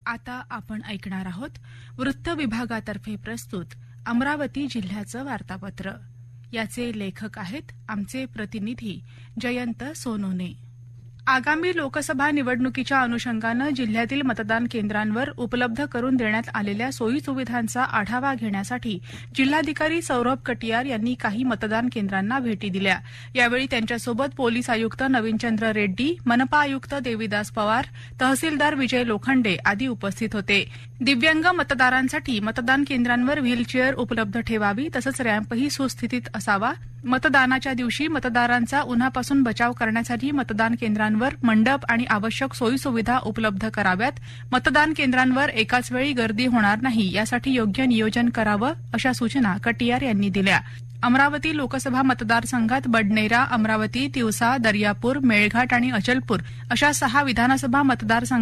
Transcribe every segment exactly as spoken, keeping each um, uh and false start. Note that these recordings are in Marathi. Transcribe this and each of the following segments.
आता आपण ऐकणार आहोत वृत्त विभागातर्फे प्रस्तुत अमरावती जिल्ह्याचं वार्तापत्र. याचे लेखक आहेत आमचे प्रतिनिधी जयंत सोनोने. आगामी लोकसभा निवडणुकीच्या अनुषंगानं जिल्ह्यातील मतदान केंद्रांवर उपलब्ध करून देण्यात आलेल्या सोयी सुविधांचा आढावा घेण्यासाठी जिल्हाधिकारी सौरभ कटियार यांनी काही मतदान केंद्रांना भेटी दिल्या. यावेळी त्यांच्यासोबत पोलीस आयुक्त नवीनचंद्र रेड्डी, मनपा आयुक्त देवीदास पवार, तहसीलदार विजय लोखंडे आदी उपस्थित होते. दिव्यांग मतदारांसाठी मतदान केंद्रांवर व्हीलचेअर उपलब्ध ठेवावी तसंच रॅम्पही सुस्थितीत असावा. मतदानाच्या दिवशी मतदारांचा उन्हापासून बचाव करण्यासाठी मतदान केंद्रांवर मंडप आणि आवश्यक सोयीसुविधा उपलब्ध कराव्यात. मतदान केंद्रांवर एकाच वेळी गर्दी होणार नाही यासाठी योग्य नियोजन करावं अशा सूचना कटियार यांनी दिल्या. अमरावती लोकसभा मतदारसंघात बडनेरा, अमरावती, तिवसा, दर्यापूर, मेळघाट आणि अचलपूर अशा सहा विधानसभा मतदारसंघ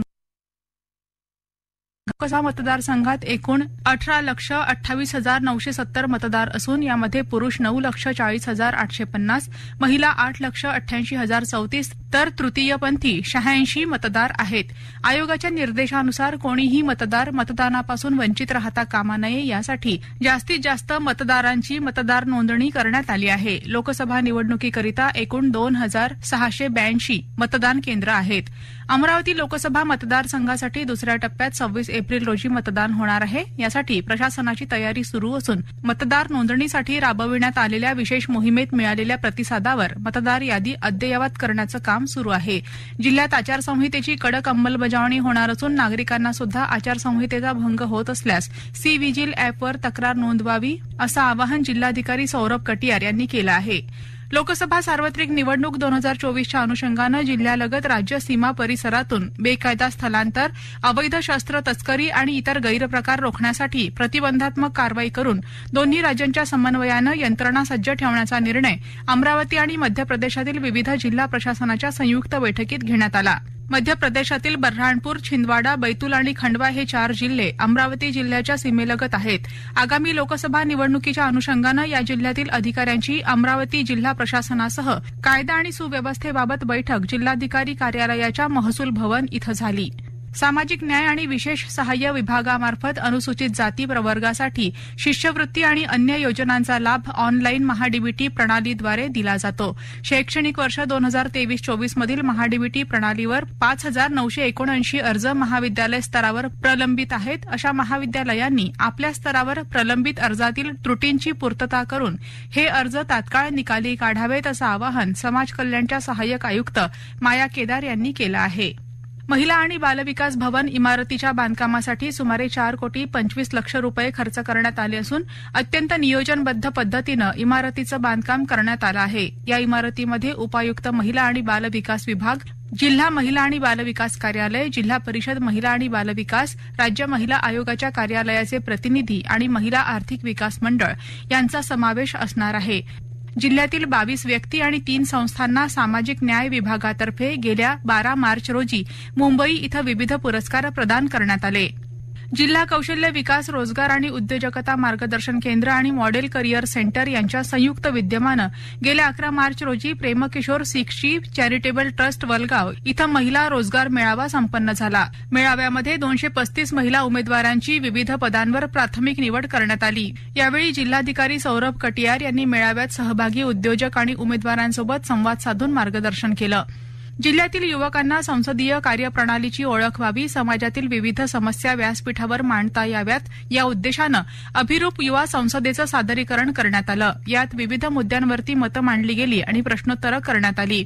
लोकसभा मतदारसंघात एकूण अठरा लक्ष अठ्ठावीस हजार नऊशे सत्तर मतदार असून यामध्ये पुरुष नऊ लक्ष चाळीस हजार आठशे पन्नास, महिला आठ लक्ष अठ्ठ्याऐंशी हजार चौतीस तर तृतीयपंथी शहाऐंशी मतदार आहेत. आयोगाच्या निर्देशानुसार कोणीही मतदार मतदानापासून वंचित राहता कामा नये यासाठी जास्तीत जास्त मतदारांची मतदार नोंदणी करण्यात आली आहे. लोकसभा निवडणुकीकरिता एकूण दोन हजार सहाशे ब्याऐंशी मतदान केंद्र आहेत. अमरावती लोकसभा मतदारसंघासाठी दुसऱ्या टप्प्यात सव्वीस एप्रिल रोजी मतदान होणार आहे. यासाठी प्रशासनाची तयारी सुरू असून मतदार नोंदणीसाठी राबविण्यात आलेल्या विशेष मोहिमेत मिळालेल्या प्रतिसादावर मतदार यादी अद्ययावत करण्याचं काम सुरू आहे. जिल्ह्यात आचारसंहितेची कडक अंमलबजावणी होणार असून नागरिकांना सुद्धा आचारसंहितेचा भंग होत असल्यास सी व्हिजिल अॅपवर तक्रार नोंदवावी असं आवाहन जिल्हाधिकारी सौरभ कटियार यांनी केलं आहे. लोकसभा सार्वत्रिक निवडणूक दोन हजार चोवीसच्या अनुषंगानं जिल्ह्यालगत राज्य सीमा परिसरातून बेकायदा स्थलांतर, अवैध शस्त्र तस्करी आणि इतर गैरप्रकार रोखण्यासाठी प्रतिबंधात्मक कारवाई करून दोन्ही राज्यांच्या समन्वयानं यंत्रणा सज्ज ठेवण्याचा निर्णय अमरावती आणि मध्य प्रदेशातील विविध जिल्हा प्रशासनाच्या संयुक्त बैठकीत घेण्यात आला. मध्य प्रदेशातील बऱ्हाणपूर, छिंदवाडा, बैतूल आणि खंडवा हे चार जिल्हे अमरावती जिल्ह्याच्या सीमेलगत आहेत. आगामी लोकसभा निवडणुकीच्या अनुषंगानं या जिल्ह्यातील अधिकाऱ्यांची अमरावती जिल्हा प्रशासनासह कायदा आणि सुव्यवस्थेबाबत बैठक जिल्हाधिकारी कार्यालयाच्या महसूल भवन इथं झाली. सामाजिक न्याय आणि विशेष सहाय्य विभागामार्फत अनुसूचित जाती प्रवर्गासाठी शिष्यवृत्ती आणि अन्य योजनांचा लाभ ऑनलाईन महाडीबीटी प्रणालीद्वारे दिला जातो. शैक्षणिक वर्ष दोन हजार तेवीस चोवीस मधील महाडीबीटी प्रणालीवर पाच हजार नऊशे एकोणऐंशी अर्ज महाविद्यालय स्तरावर प्रलंबित आहेत. अशा महाविद्यालयांनी आपल्या स्तरावर प्रलंबित अर्जातील त्रुटींची पूर्तता करून हे अर्ज तात्काळ निकाली काढावेत असं आवाहन समाज कल्याणच्या सहाय्यक आयुक्त माया केदार यांनी केलं आहे. महिला आणि बालविकास भवन इमारतीच्या बांधकामासाठी सुमारे चार कोटी पंचवीस लक्ष रुपये खर्च करण्यात आले असून अत्यंत नियोजनबद्ध पद्धतीनं इमारतीचं बांधकाम करण्यात आलं आहे. या इमारतीमध्ये उपायुक्त महिला आणि बालविकास विभाग, जिल्हा महिला आणि बालविकास कार्यालय, जिल्हा परिषद महिला आणि बालविकास, राज्य महिला आयोगाच्या कार्यालयाचे प्रतिनिधी आणि महिला आर्थिक विकास मंडळ यांचा समावेश असणार आहे. जिल्ह्यातील बावीस व्यक्ती आणि तीन संस्थांना सामाजिक न्याय विभागातर्फे गेल्या बारा मार्च रोजी मुंबई इथं विविध पुरस्कार प्रदान करण्यात आले. जिल्हा कौशल्य विकास, रोजगार आणि उद्योजकता मार्गदर्शन केंद्र आणि मॉडेल करिअर सेंटर यांच्या संयुक्त विद्यमानं गेल्या अकरा मार्च रोजी प्रेमकिशोर सिक्सची चॅरिटेबल ट्रस्ट वलगाव इथं महिला रोजगार मेळावा संपन्न झाला. मेळाव्यामध्ये दोनशे पस्तीस महिला उमेदवारांची विविध पदांवर प्राथमिक निवड करण्यात आली. यावेळी जिल्हाधिकारी सौरभ कटियार यांनी मेळाव्यात सहभागी उद्योजक आणि उमेदवारांसोबत संवाद साधून मार्गदर्शन केलं. जिल्ह्यातील युवकांना संसदीय कार्यप्रणालीची ओळख व्हावी, समाजातील विविध समस्या व्यासपीठावर मांडता याव्यात या उद्देशानं अभिरूप युवा संसदेचं सादरीकरण करण्यात आलं. यात विविध मुद्द्यांवरती मतं मांडली गेली आणि प्रश्नोत्तरं करण्यात आली.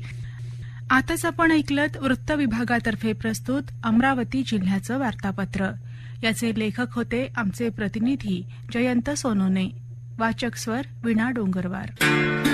आताच आपण ऐकलत वृत्त विभागातर्फे प्रस्तुत अमरावती जिल्ह्याचं वार्तापत्र. याचे लेखक होते आमचे प्रतिनिधी जयंत सोनोने. वाचक स्वर वीणा डोंगरवार.